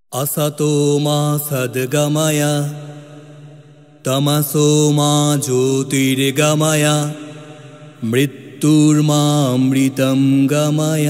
असतो मा सद्गमय तमसो मा ज्योतिर्गमय मृत्युर्मा अमृतं गमय।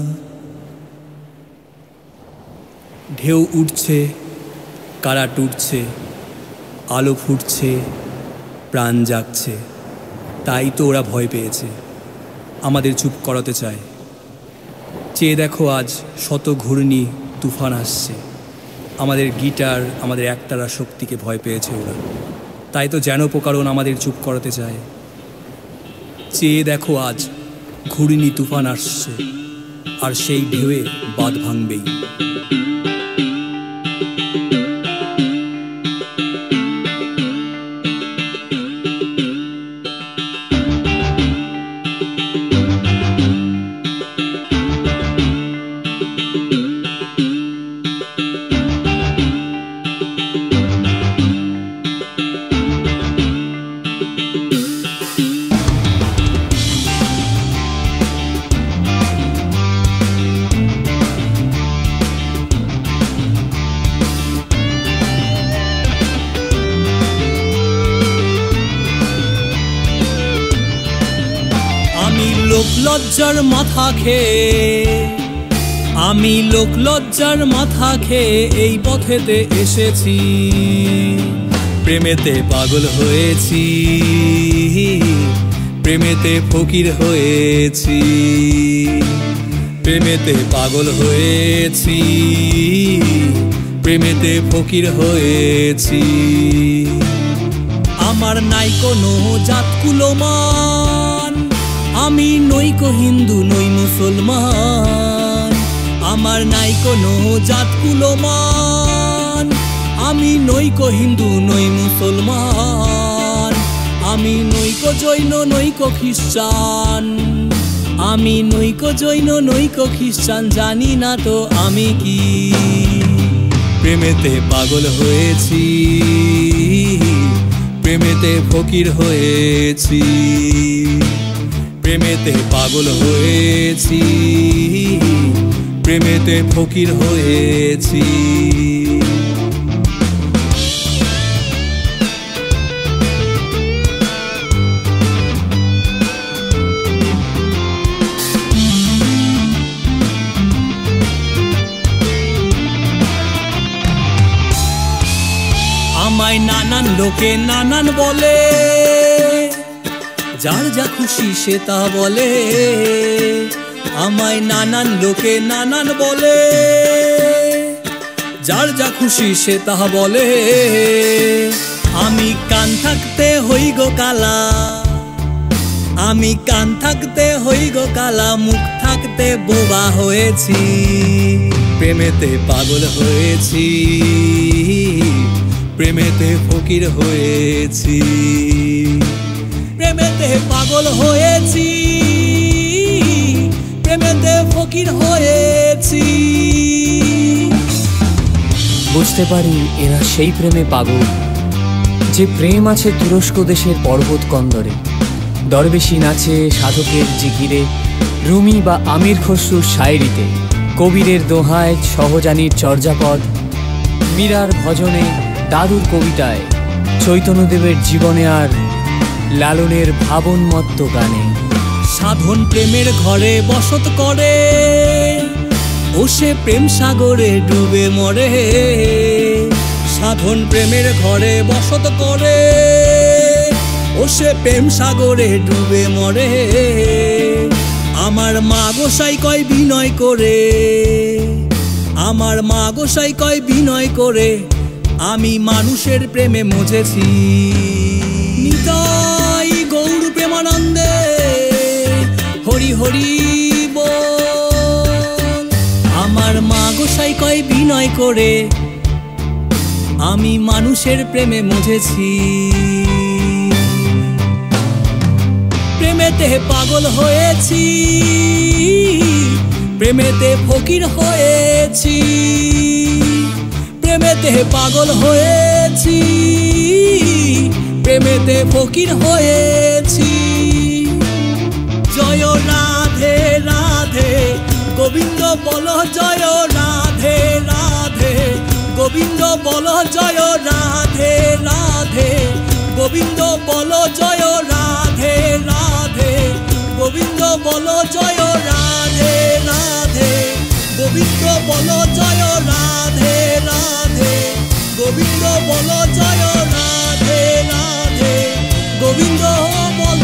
ঢেউ উঠছে, কারা টুটছে, আলো ফুটছে, প্রাণ জাগছে, তাই তো ওরা ভয় পেয়েছে, আমাদের চুপ করাতে চায়। চেয়ে দেখো আজ শত ঘূর্ণি তুফান আসছে, আমাদের গিটার, আমাদের একতারা শক্তিকে ভয় পেয়েছে ওরা, তাই তো যেন প্রকারণ আমাদের চুপ করাতে চায়। চেয়ে দেখো আজ ঘূর্ণি তুফান আসছে, আর সেই ঢেউয়ে বাঁধ ভাঙবেই। লোকলজ্জার মাথা খেয়ে, আমি লোকলজ্জার মাথা খেয়ে এই পথেতে এসেছি, প্রেমেতে পাগল হয়েছি, প্রেমেতে ফকির হয়েছি, প্রেমেতে পাগল হয়েছি, প্রেমেতে ফকির হয়েছি। আমার নাই কোনো জাতকুলমান, আমি নইকো হিন্দু নই মুসলমান, আমার নাই কোনো জাতকুলমান, আমি নইকো হিন্দু নই মুসলমান, আমি নইকো জৈন নইকো খ্রিস্টান, আমি নইকো জৈন নইকো খ্রিস্টান, জানি না তো আমি কি। প্রেমেতে পাগল হয়েছি, প্রেমেতে ফকির হয়েছি, প্রেমেতে পাগল হয়েছি, প্রেমেতে ফকির হয়েছি। আমায় নানান লোকে নানান বলে, যার যা খুশি সে তা বলে, আমায় নানান লোকে নানান বলে, যার যা খুশি সে তা বলে। আমি কান থাকতে হই গো কালা, আমি কান থাকতে হই গো কালা, মুখ থাকতে বোবা হয়েছি, প্রেমেতে পাগল হয়েছি, প্রেমেতে ফকির হয়েছি, প্রেমেতে পাগল হয়েছি, প্রেমেতে ফকির হয়েছি। বুঝতে পারি এরা সেই প্রেমে পাগল, যে প্রেম আছে তুরস্ক দেশের পর্বত কন্দরে, দরবেশি নাচে সাধকের জিকিরে, রুমি বা আমির খসরুর শায়েরিতে, কবিরের দোহায় সহজানীর চর্যাপদ, মীরার ভজনে, দাদুর কবিতায়, চৈতন্যদেবের জীবনে আর লালনের ভাবনমত্ত গানে। সাধন প্রেমের ঘরে বসত করে, ও সে প্রেম সাগরে ডুবে মরে, সাধন প্রেমের ঘরে বসত করে, ও সে প্রেম সাগরে ডুবে মরে। আমার মা গোসাই কয় বিনয় করে, আমার মা গোসাই কয় বিনয় করে, আমি মানুষের প্রেমে মজেছি। নিতাই গৌর প্রেমানন্দে হরি হরি বল। আমার মা গোসাই কয় বিনয় করে, আমি মানুষের প্রেমে মজেছি, প্রেমেতে পাগল হয়েছি, প্রেমেতে ফকির হয়েছি, প্রেমেতে পাগল হয়েছি, প্রেমেতে ফকির হয়েছি। জয় রাধে রাধে গোবিন্দ বল, জয় রাধে রাধে গোবিন্দ বল জয় রাধে রাধে, গোবিন্দ বল জয় রাধে রাধে, গোবিন্দ বল জয় রাধে রাধে, গোবিন্দ বল জয় রাধে রাধে, গোবিন্দ বল জয় রাধে রাধে, গোবিন্দ বল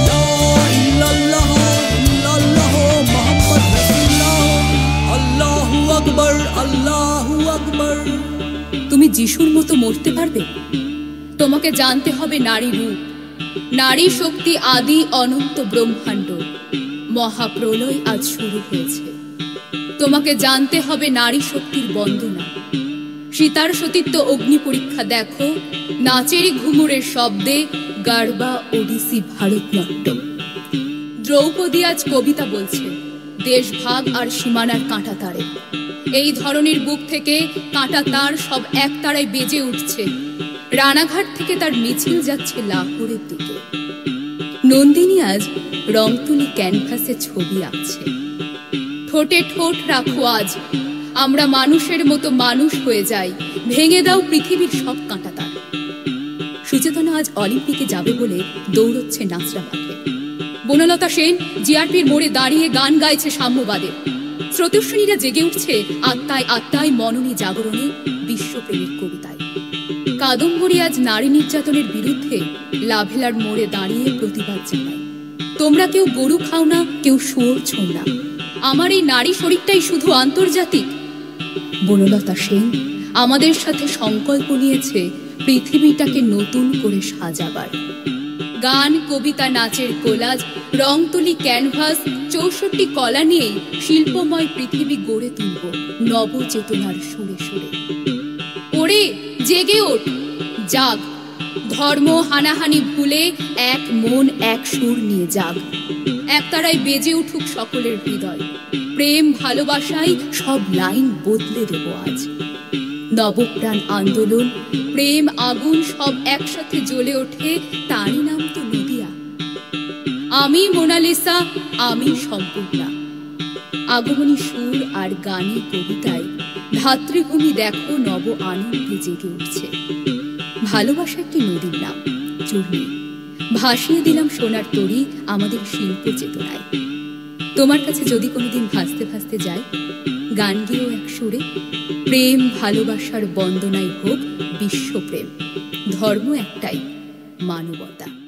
ইল্লাল্লাহ ইল্লাল্লাহ মুহাম্মদ রাসূলুল্লাহ, আল্লাহু আকবার আল্লাহু আকবার। তুমি যিশুর মতো মরতে পারবে? তোমাকে জানতে হবে নারী রূপ, নারী শক্তি আদি অনন্ত ব্রহ্মাণ্ড। মহাপ্রলয় আজ শুরু হয়েছে। তোমাকে জানতে হবে নারী শক্তির বন্দনা। সীতার সতীত্ব অগ্নি পরীক্ষা দেখো, নাচের ঘুমুরের শব্দে গারবা ওডিসি ভারতনাট্যম। দ্রৌপদী আজ কবিতা বলছে, দেশ ভাগ আর সীমানার কাঁটা তারে। এই ধরনের বুক থেকে কাঁটা তার সব এক তারায় বেজে উঠছে। রানাঘাট থেকে তার মিছিল যাচ্ছে লাহোরের দিকে। নন্দিনী আজ রং তুলি ক্যানভাসে ছবি আঁকছে। ঠোঁটে ঠোঁট রাখো আজ, আমরা মানুষের মতো মানুষ হয়ে যাই। ভেঙে দাও পৃথিবীর সব কাঁটা তার। সুচেতনা আজ অলিম্পিকে যাবে বলে দৌড়চ্ছে নাচরা মাঠে। বনলতা সেন জিআরপির মোড়ে দাঁড়িয়ে গান গাইছে সাম্যবাদে। স্রোতস্বিনীরা জেগে উঠছে আত্মায় আত্মায় মননী জাগরণে, বিশ্বপ্রেমের কবিতায়। কাদম্বরী আজ নারী নির্যাতনের বিরুদ্ধে লাভেলার মোড়ে দাঁড়িয়ে প্রতিবাদ জানায়। তোমরা কেউ গরু খাও না, কেউ শুয়োর ছোঁও না, আমার এই নারী শরীরটাই শুধু আন্তর্জাতিক। বনলতা সেন আমাদের সাথে সংকল্প নিয়েছে পৃথিবীটাকে নতুন করে সাজাবার। গান, কবিতা, নাচের কোলাজ, রং তুলি ক্যানভাস, ৬৪ কলা নিয়েই শিল্পময় পৃথিবী গড়ে তুলব নবচেতনার সুরে সুরে। ওরে জেগে ওঠ, জাগ, ধর্ম হানাহানি ভুলে এক মন এক সুর নিয়ে জাগ। একতারায় বেজে উঠুক সকলের হৃদয়। প্রেম ভালোবাসায় সব লাইন বদলে দেব আজ। নবপ্রাণ আন্দোলন, প্রেম আগুন সব একসাথে জ্বলে ওঠে, তারই নাম তো নদিয়া। আমি মোনালিসা, আমি সম্পূর্ণা। আগমনী সুর আর গানে কবিতায় ধাত্রীভূমি দেখো নব আনন্দে জেগে উঠছে। ভালোবাসা একটি নদীর নাম, চূর্ণী। ভাসিয়ে দিলাম সোনার তরী আমাদের শিল্প চেতনায়। তোমার কাছে যদি কোনোদিন ভাসতে ভাসতে যায়, গান গেয়েও এক সুরে। প্রেম ভালোবাসার বন্দনায় হোক বিশ্বপ্রেম, ধর্ম একটাই, মানবতা।